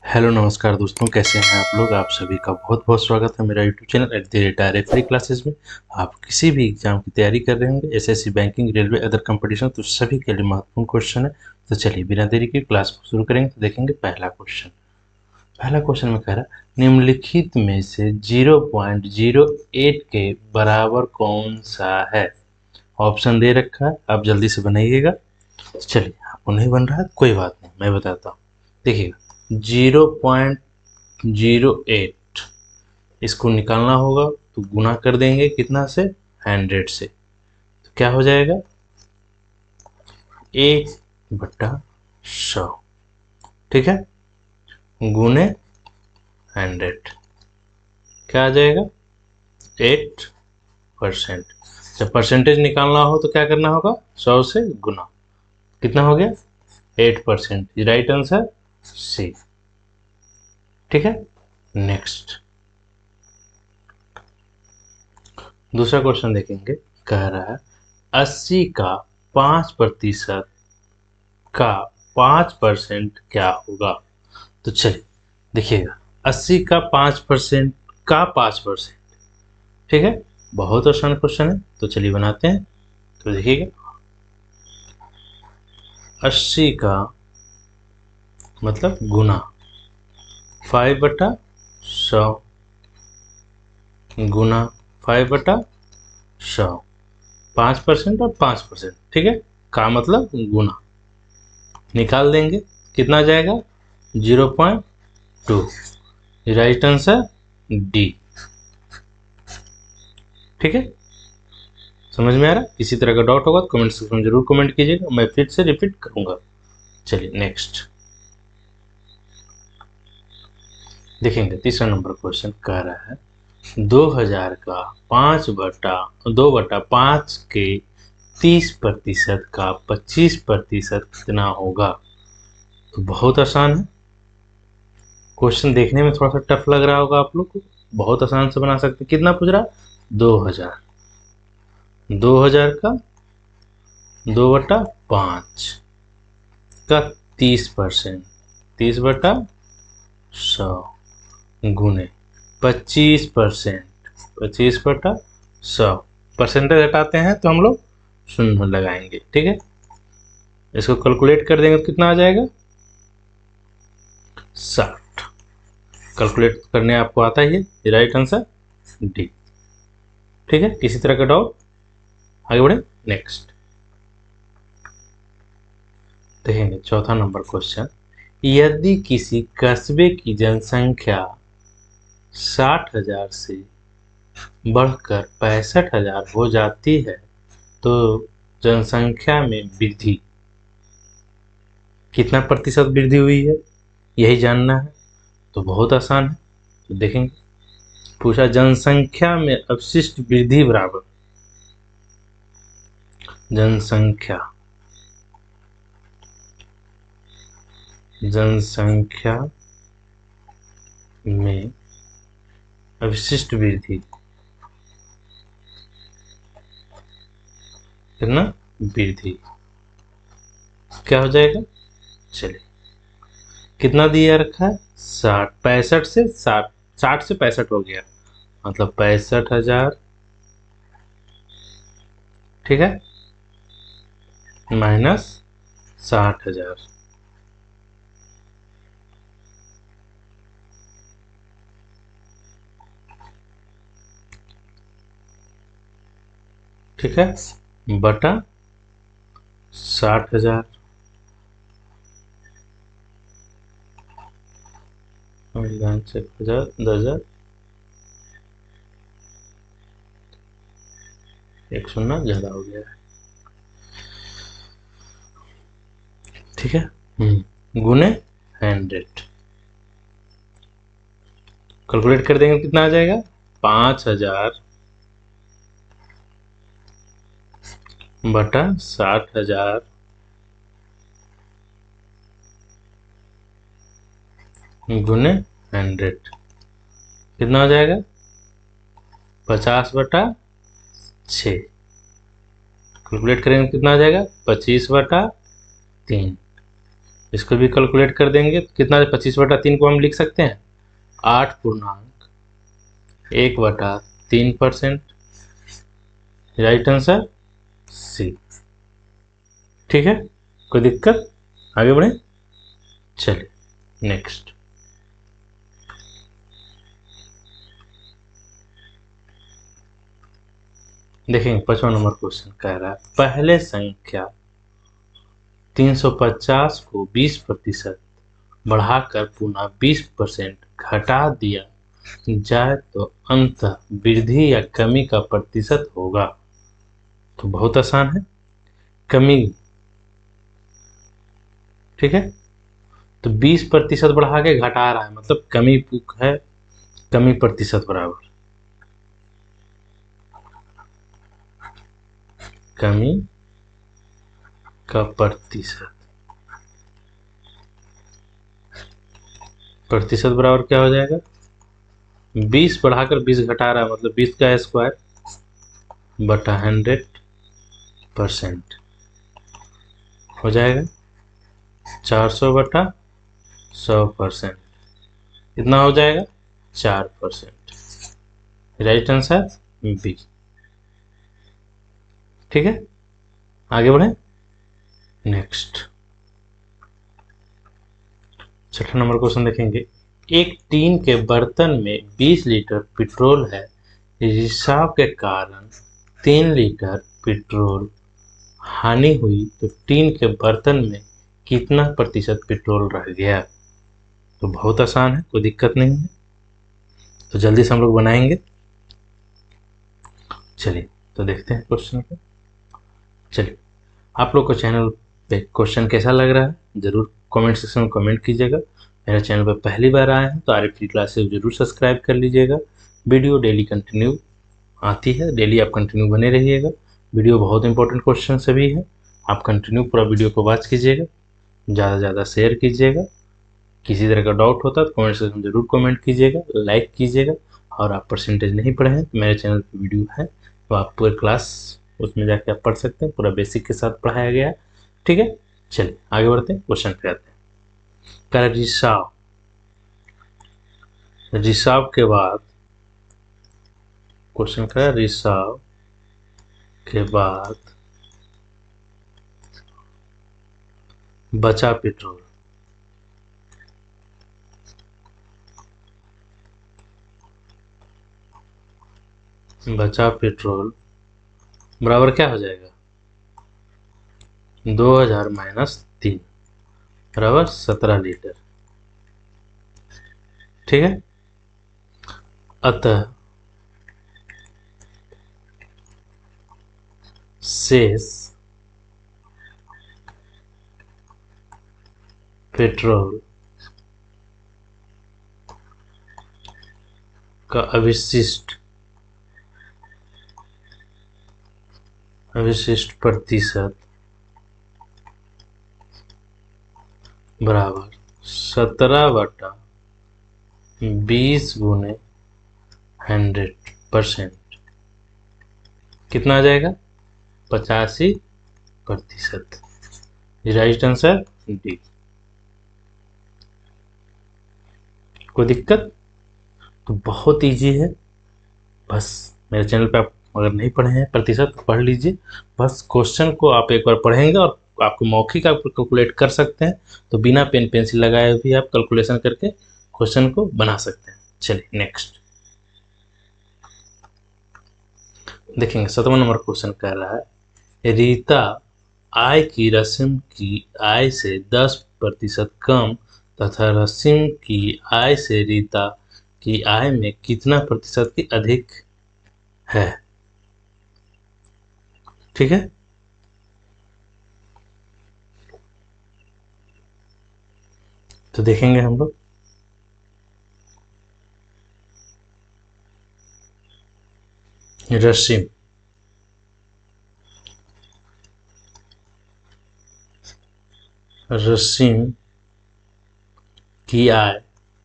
Hello नमस्कार दोस्तों, कैसे हैं आप लोग। आप सभी का बहुत बहुत स्वागत है मेरा YouTube channel @RF free classes में। आप किसी भी एग्जाम की तैयारी कर रहे होंगे, SSC, banking, railway, other competition, तो सभी के लिए महत्वपूर्ण क्वेश्चन है। तो चलिए बिना देरी के क्लास को शुरू करेंगे। तो देखेंगे पहला क्वेश्चन में कह रहा है, निम्नलिखित में से 0.08 के बराबर कौन सा है। ऑप्शन दे रखा है, आप जल्दी से बनाइएगा। चलिए, आपको नहीं बन रहा है कोई बात नहीं, मैं बताता हूँ। देखिएगा, 0.08 इसको निकालना होगा तो गुना कर देंगे कितना से, 100 से। तो क्या हो जाएगा, 1/100। ठीक है, गुने 100 क्या आ जाएगा, 8%। जब परसेंटेज निकालना हो तो क्या करना होगा, 100 से गुना। कितना हो गया, 8%। Right answer C. ठीक है, नेक्स्ट दूसरा क्वेश्चन देखेंगे। कह रहा है 80 का 5% का 5% क्या होगा। तो चलिए देखिएगा, 80 का 5% का 5%। ठीक है, बहुत आसान क्वेश्चन है, तो चलिए बनाते हैं। तो देखिएगा, 80 का मतलब गुना 5/100 गुना 5/100, 5% और 5%। ठीक है, का मतलब गुना, निकाल देंगे कितना जाएगा, 0.2। Right answer D. ठीक है, समझ में आ रहा है। किसी तरह का डाउट होगा तो कमेंट सेक्शन में जरूर कमेंट कीजिएगा, मैं फिर से रिपीट करूंगा। चलिए नेक्स्ट देखेंगे। तीसरा नंबर क्वेश्चन कह रहा है 2000 का 2/5 के 30% का 25% कितना होगा। तो बहुत आसान है क्वेश्चन, देखने में थोड़ा सा टफ लग रहा होगा आप लोग को, बहुत आसान से बना सकते हैं। कितना पूछ रहा, 2000 का 2/5 का 30%, 30/100 गुने 25%, 25/100। परसेंटेज हटाते हैं तो हम लोग शून्य लगाएंगे। ठीक है, इसको कैलकुलेट कर देंगे तो कितना आ जाएगा, 60। कैलकुलेट करने आपको आता ही है। Right answer D. ठीक है, किसी तरह का डाउट, आगे बढ़े नेक्स्ट देखेंगे। चौथा नंबर क्वेश्चन, यदि किसी कस्बे की जनसंख्या 60,000 से बढ़कर 65,000 हो जाती है तो जनसंख्या में वृद्धि कितना प्रतिशत वृद्धि हुई है, यही जानना है। तो बहुत आसान है, तो देखेंगे। पूछा जनसंख्या में अवशिष्ट वृद्धि बराबर जनसंख्या में अवशिष्ट वृद्धि कितना, वृद्धि क्या हो जाएगा। चलिए, कितना दिया रखा है, 60, 65 से 60, 60 से 65 हो गया, मतलब 65,000। ठीक है, माइनस 60,000। ठीक है, बटा 60,000। 10,000, एक शून्य ज्यादा हो गया है। ठीक है, गुने 100 कैलकुलेट कर देंगे कितना आ जाएगा, 5,000 बटा 60,000 गुने 100 कितना हो जाएगा, 50/6। कैलकुलेट करेंगे कितना आ जाएगा, 25/3। इसको भी कैलकुलेट कर देंगे तो कितना 25/3 को हम लिख सकते हैं 8.1/3%। Right answer C. ठीक है, कोई दिक्कत? आगे बढ़े, चलिए नेक्स्ट। देखेंगे 55 नंबर क्वेश्चन कह रहा है पहले संख्या 350 को 20% बढ़ाकर पुनः 20% घटा दिया जाए तो अंततः वृद्धि या कमी का प्रतिशत होगा। तो बहुत आसान है, कमी। ठीक है, तो 20% बढ़ा के घटा रहा है मतलब कमी है, कमी प्रतिशत बराबर कमी का प्रतिशत। प्रतिशत बराबर क्या हो जाएगा, 20 बढ़ाकर 20 घटा रहा है मतलब 20 का स्क्वायर बटा 100% हो जाएगा 400/100%। इतना हो जाएगा 4%। Right answer B. ठीक है, आगे बढ़े नेक्स्ट। 6 नंबर क्वेश्चन देखेंगे एक टीन के बर्तन में 20 लीटर पेट्रोल है, रिसाव के कारण 3 लीटर पेट्रोल हानि हुई तो टीन के बर्तन में कितना प्रतिशत पेट्रोल रह गया। तो बहुत आसान है, कोई दिक्कत नहीं है, तो जल्दी से हम लोग बनाएंगे। चलिए तो देखते हैं क्वेश्चन को। चलिए, आप लोग को चैनल पे क्वेश्चन कैसा लग रहा है जरूर कमेंट सेक्शन में कमेंट कीजिएगा। मेरे चैनल पर पहली बार आए हैं तो आर फ्री क्लासेस जरूर सब्सक्राइब कर लीजिएगा। वीडियो डेली कंटिन्यू आती है, डेली आप कंटिन्यू बने रहिएगा। वीडियो बहुत इंपॉर्टेंट क्वेश्चन सभी है, आप कंटिन्यू पूरा वीडियो को वॉच कीजिएगा, ज़्यादा से ज़्यादा शेयर कीजिएगा। किसी तरह का डाउट होता है तो कमेंट सेक्शन में जरूर कमेंट कीजिएगा, लाइक कीजिएगा। और आप परसेंटेज नहीं पढ़े हैं तो मेरे चैनल पर वीडियो है तो आप पूरे क्लास उसमें जाके आप पढ़ सकते हैं, पूरा बेसिक के साथ पढ़ाया गया है। ठीक है, चलिए आगे बढ़ते हैं, क्वेश्चन पे आते हैं। कह रिसाव, रिसाव के बाद क्वेश्चन का रिसाव के बाद बचा पेट्रोल बराबर क्या हो जाएगा 2000 माइनस 3 बराबर 17 लीटर। ठीक है, अतः शेष पेट्रोल का अवशिष्ट प्रतिशत बराबर 17/20 गुने 100%। कितना आ जाएगा 85%। Right answer D. कोई दिक्कत? तो बहुत इजी है, बस मेरे चैनल पे आप अगर नहीं पढ़े हैं प्रतिशत तो पढ़ लीजिए। बस क्वेश्चन को आप एक बार पढ़ेंगे और आपको मौखिक आप कैलकुलेट कर सकते हैं, तो बिना पेन पेंसिल लगाए भी आप कैलकुलेशन करके क्वेश्चन को बना सकते हैं। चलिए नेक्स्ट देखेंगे। 7वां नंबर क्वेश्चन कह रहा है रीता आय की रस्म की आय से 10% कम तथा रस्म की आय से रीता की आय में कितना प्रतिशत की अधिक है। ठीक है, तो देखेंगे हम लोग। रस्म की आय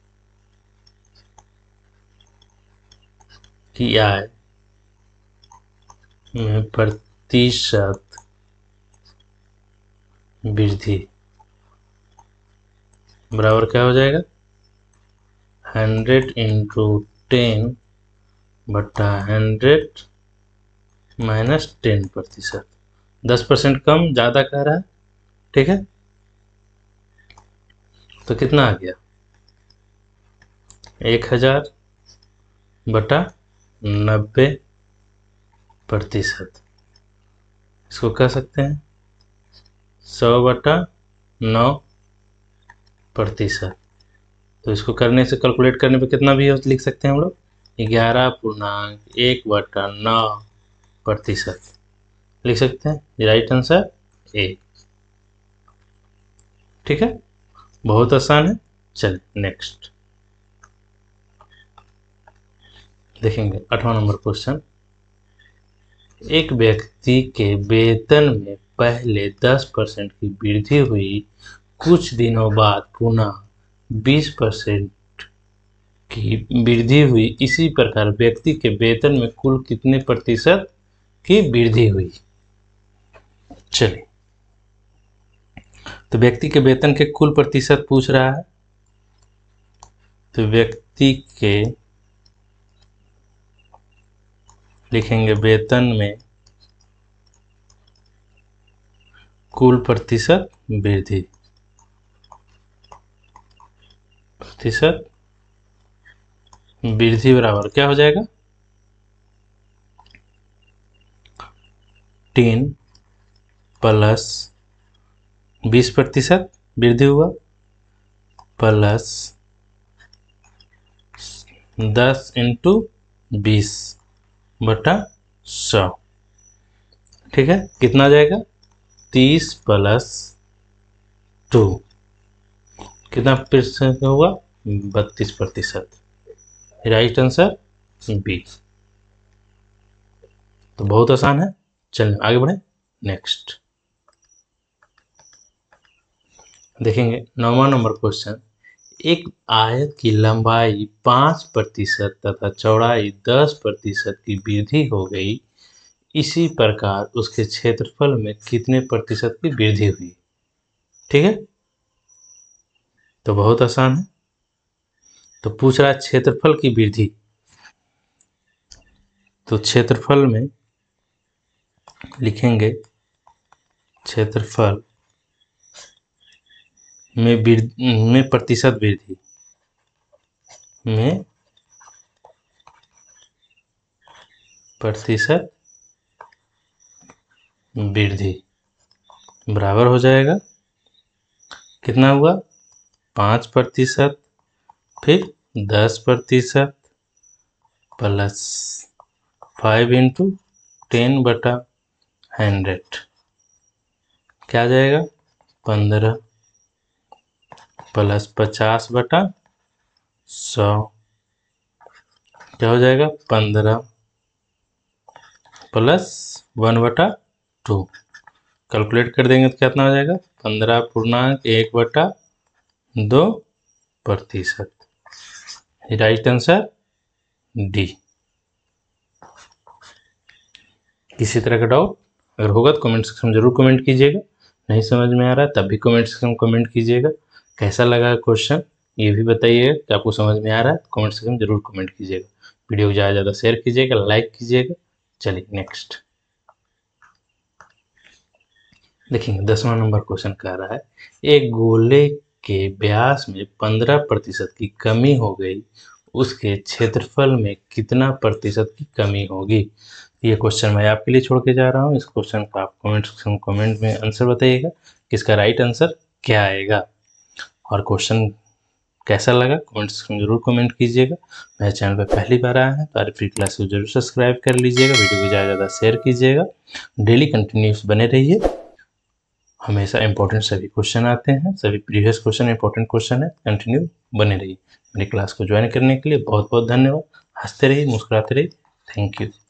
में प्रतिशत वृद्धि बराबर क्या हो जाएगा 100 इंटू 10 बट्टा 100 माइनस 10%। 10% कम ज़्यादा कह रहा है, ठीक है। तो कितना आ गया 1000 बटा 90%। इसको कह सकते हैं 100 बटा 9%। तो इसको करने से कैलकुलेट करने पे कितना भी लिख सकते हैं हम लोग 11.9% लिख सकते हैं। राइट आंसर ए, ठीक है, बहुत आसान है। चलिए नेक्स्ट देखेंगे 8वां नंबर क्वेश्चन। एक व्यक्ति के वेतन में पहले 10% की वृद्धि हुई, कुछ दिनों बाद पुनः 20% की वृद्धि हुई, इसी प्रकार व्यक्ति के वेतन में कुल कितने प्रतिशत की वृद्धि हुई। चलिए, तो व्यक्ति के वेतन के कुल प्रतिशत पूछ रहा है। तो व्यक्ति के लिखेंगे वेतन में कुल प्रतिशत वृद्धि, प्रतिशत वृद्धि बराबर क्या हो जाएगा 10 प्लस 20% वृद्धि हुआ प्लस 10 इंटू 20 बटा 100, ठीक है। कितना आ जाएगा 30 प्लस 2 कितना प्रतिशत होगा 32%। Right answer B. तो बहुत आसान है। चलिए आगे बढ़े नेक्स्ट देखेंगे 9वां नंबर क्वेश्चन। एक आयत की लंबाई 5% तथा चौड़ाई 10% की वृद्धि हो गई, इसी प्रकार उसके क्षेत्रफल में कितने प्रतिशत की वृद्धि हुई, ठीक है। तो बहुत आसान है। तो पूछ रहा है क्षेत्रफल की वृद्धि। तो क्षेत्रफल में लिखेंगे क्षेत्रफल में प्रतिशत वृद्धि में प्रतिशत वृद्धि बराबर हो जाएगा कितना हुआ 5%, फिर 10% प्लस 5 इंटू 10 बटा 100 क्या आ जाएगा 15 प्लस 50 बटा 100 क्या हो जाएगा 15 प्लस 1 बटा 2। कैलकुलेट कर देंगे तो कितना हो जाएगा 15.1/2%। Right answer D. किसी तरह का डाउट अगर होगा तो कमेंट सेक्शन में जरूर कमेंट कीजिएगा। नहीं समझ में आ रहा है तब भी कमेंट सेक्शन में कमेंट कीजिएगा। कैसा लगा क्वेश्चन ये भी बताइएगा कि आपको समझ में आ रहा है। कमेंट सेक्शन में जरूर कमेंट कीजिएगा। वीडियो को ज़्यादा से ज़्यादा शेयर कीजिएगा, लाइक कीजिएगा। चलिए नेक्स्ट देखिए 10वां नंबर क्वेश्चन कह रहा है एक गोले के व्यास में 15% की कमी हो गई, उसके क्षेत्रफल में कितना प्रतिशत की कमी होगी। ये क्वेश्चन मैं आपके लिए छोड़ के जा रहा हूँ। इस क्वेश्चन का आप कमेंट में आंसर बताइएगा कि इसका राइट आंसर क्या आएगा। और क्वेश्चन कैसा लगा कमेंट सेक्शन में जरूर कमेंट कीजिएगा। मेरे चैनल पर पहली बार आया है तो आर फ्री क्लास को जरूर सब्सक्राइब कर लीजिएगा। वीडियो को ज़्यादा से ज़्यादा शेयर कीजिएगा। डेली कंटिन्यूस बने रहिए। हमेशा इंपॉर्टेंट सभी क्वेश्चन आते हैं, सभी प्रीवियस क्वेश्चन इंपॉर्टेंट क्वेश्चन है। कंटिन्यू बने रहिए। मेरी क्लास को ज्वाइन करने के लिए बहुत बहुत धन्यवाद। हंसते रहिए, मुस्कुराते रहिए। Thank you.